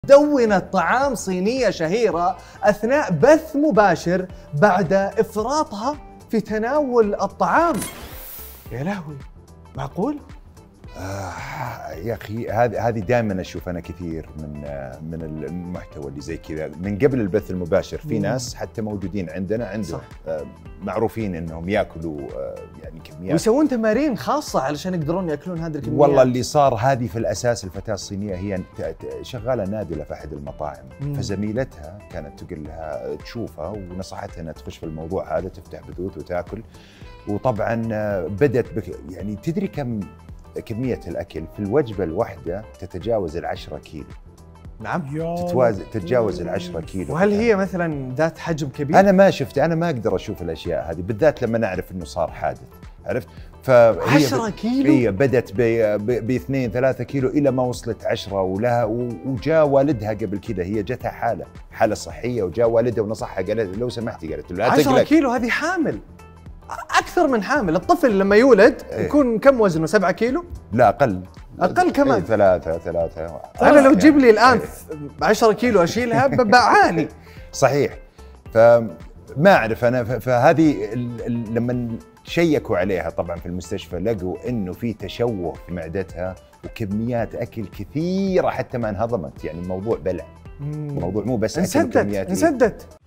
دونت طعام صينية شهيرة أثناء بث مباشر بعد إفراطها في تناول الطعام. يا لهوي، معقول؟ يا اخي هذه دائما اشوف انا كثير من المحتوى اللي زي كذا من قبل البث المباشر. في ناس حتى موجودين عندهم معروفين انهم ياكلوا يعني كميات ويسوون تمارين خاصه علشان يقدرون ياكلون هذه الكميات. والله اللي صار هذه في الاساس الفتاه الصينيه هي شغاله نادله في احد المطاعم، فزميلتها كانت تقول لها تشوفها ونصحتها انها تخش في الموضوع هذا، تفتح بثوث وتاكل. وطبعا بدت يعني تدري كمية الأكل في الوجبة الواحدة تتجاوز 10 كيلو. نعم، تتجاوز 10 كيلو. وهل هي مثلا ذات حجم كبير؟ أنا ما شفت، أنا ما أقدر أشوف الأشياء هذه بالذات لما نعرف إنه صار حادث، عرفت؟ فهي 10 كيلو؟ هي بدت ب 2-3 كيلو إلى ما وصلت 10. ولها وجاء والدها قبل كذا، هي جتها حالة صحية، وجاء والدها ونصحها، قالت لو سمحتي، قالت له لا تقلق. 10 كيلو هذه حامل، أكثر من حامل. الطفل لما يولد يكون كم وزنه؟ 7 كيلو؟ لا أقل كمان. 3. أنا لو تجيب لي الآن 10 كيلو أشيلها بعاني. صحيح. فما أعرف أنا، فهذه لما شيكوا عليها طبعا في المستشفى لقوا إنه في تشوه في معدتها وكميات أكل كثيرة حتى ما انهضمت. يعني الموضوع بلع، الموضوع مو بس أكل، كميات انسدت.